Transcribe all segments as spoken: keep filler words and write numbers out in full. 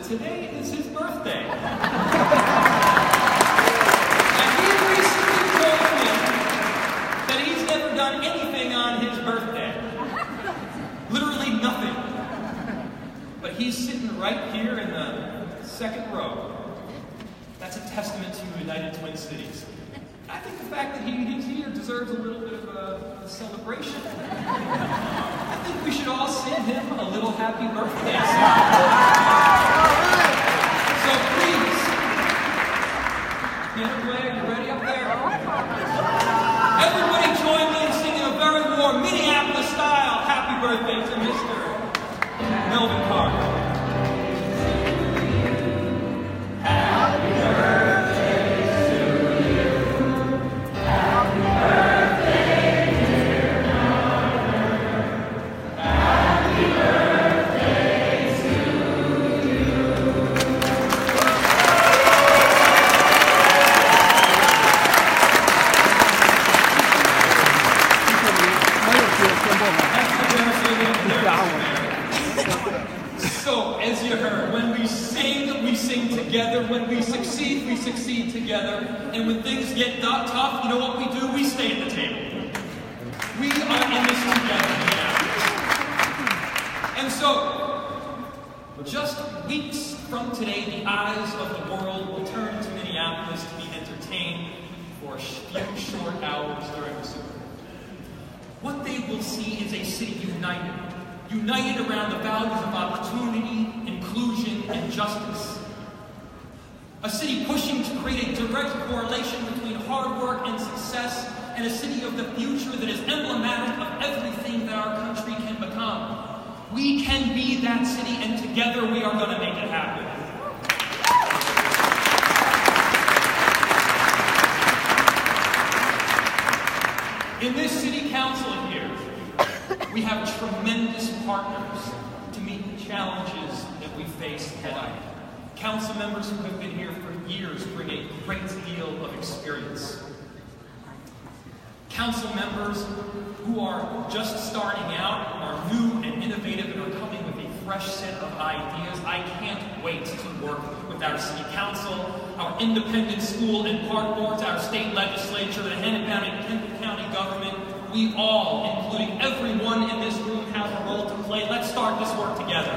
that today is his birthday. And he recently told me that he's never done anything on his birthday. Literally nothing. But he's sitting right here in the second row. That's a testament to United Twin Cities. I think the fact that he, he's here deserves a little bit of a, a celebration. I think we should all sing him a little happy birthday song. So please, piano player, you ready up there? Everybody join me in singing a very warm Minneapolis style happy birthday to Mister Melvin Carter. Happy birthday to you. Happy birthday, dear Carter. Happy birthday to you. So, as you heard, when we sing, we sing together. When we succeed, we succeed together. And when things get tough, you know what we do? We stay at the table. We are in this together now. And so, just weeks from today, the eyes of the world will turn to Minneapolis to be entertained for a few short hours during the Super Bowl. What they will see is a city united. United around the values of opportunity, inclusion, and justice. A city pushing to create a direct correlation between hard work and success, and a city of the future that is emblematic of everything that our country can become. We can be that city, and together we are going to make it happen. In this city council here, we have tremendous partners to meet the challenges that we face head on. Council members who have been here for years bring a great deal of experience. Council members who are just starting out, are new and innovative, and are coming with a fresh set of ideas. I can't wait to work with our city council, our independent school and park boards, our state legislature, the Hennepin County, County government. We all, including everyone in this room, have a role to play. Let's start this work together.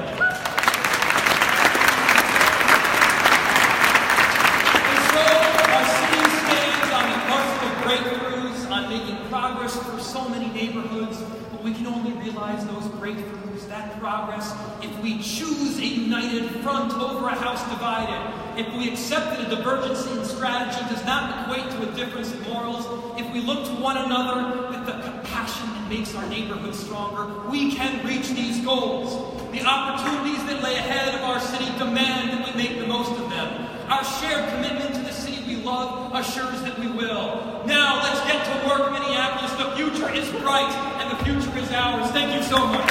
And so, our city stands on the cusp of breakthroughs, on making progress for so many neighborhoods, but we can only realize those breakthroughs, that progress, if we choose a united front over a house divided, if we accept that a divergence in strategy does not equate to a difference in morals, if we look to one another with the compassion that makes our neighborhood stronger, we can reach these goals. The opportunities that lay ahead of our city demand that we make the most of them. Our shared commitment to the city we love assures that we will. Now, let's get to work, Minneapolis. The future is bright, and the future is ours. Thank you so much.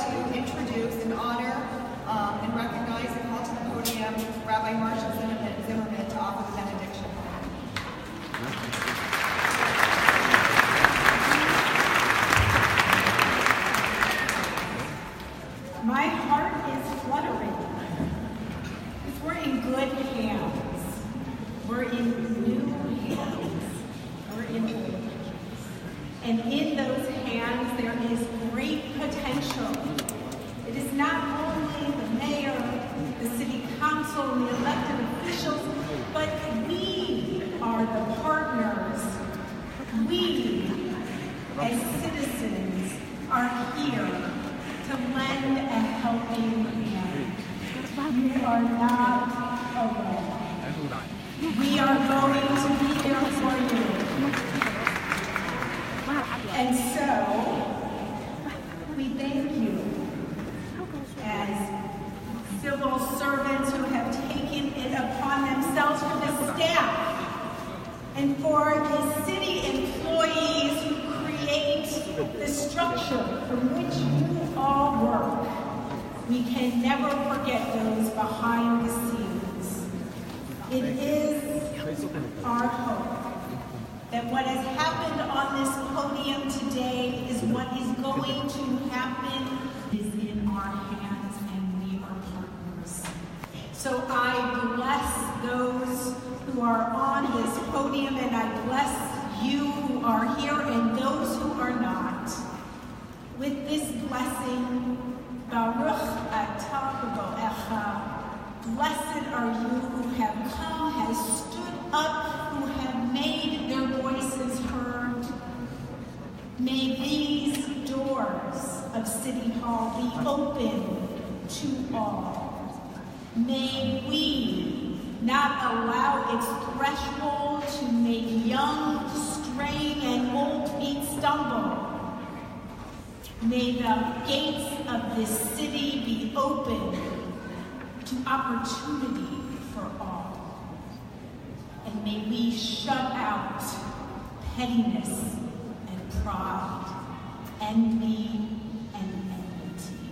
to introduce and honor um, and recognize and call to the podium Rabbi Marshall Zimmerman, Zimmerman to offer the benediction. My heart is fluttering. We're in good hands. We're in new hands. We're in old hands. And in those hands, there is great potential. It is not only the mayor, the city council, and the elected officials, but we are the partners. We, as citizens, are here to lend a helping hand. We are not alone. We are going to be there for you. And so, we thank you as civil servants who have taken it upon themselves, for the staff, and for the city employees who create the structure from which you all work. We can never forget those behind the scenes. It is our hope that what has happened on this podium today is what is going to happen is in our hands, and we are partners. So I bless those who are on this podium, and I bless you who are here and those who are not. With this blessing, Baruch atah b'boecha, blessed are you who have come, have stood up, who have made their voices heard. May these doors of City Hall be open to all. May we not allow its threshold to make young straying and old feet stumble. May the gates of this city be open to opportunity for all. And may we shut out pettiness and pride, envy and enmity.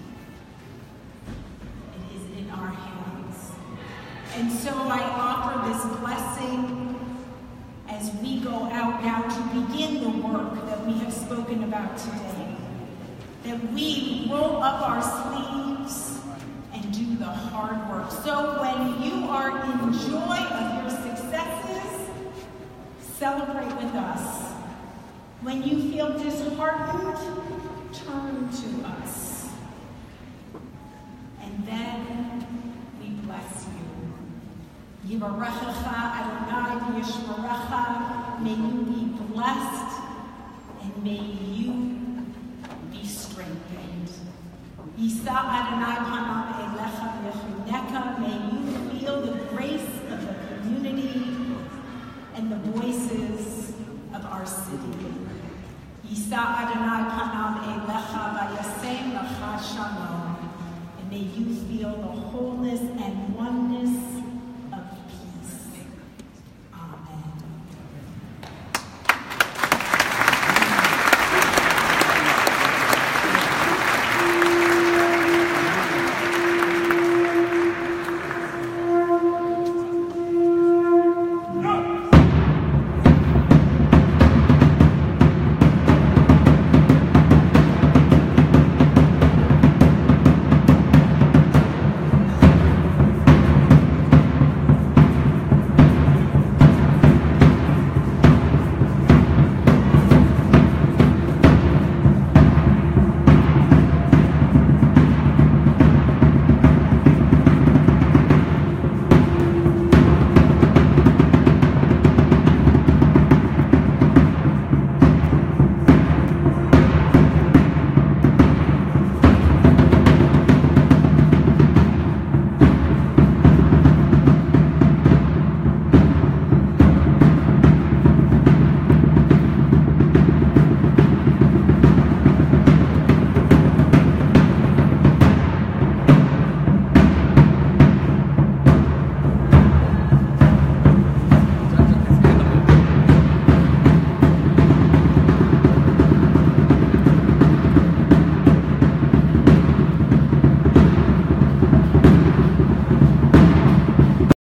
It is in our hands. And so I offer this blessing as we go out now to begin the work that we have spoken about today. That we roll up our sleeves and do the hard work. So when you are in joy of your successes, celebrate with us. When you feel disheartened, turn to us. And then we bless you. Yivarechecha Adonai v'yishmerecha. May you be blessed, and may you be strengthened. Yisa Adonai panav elecha v'yechuneka. May you feel the grace of the community and the voices of our city. Yisa Adonai panav elecha v'yasem lecha shalom. And may you feel the wholeness and oneness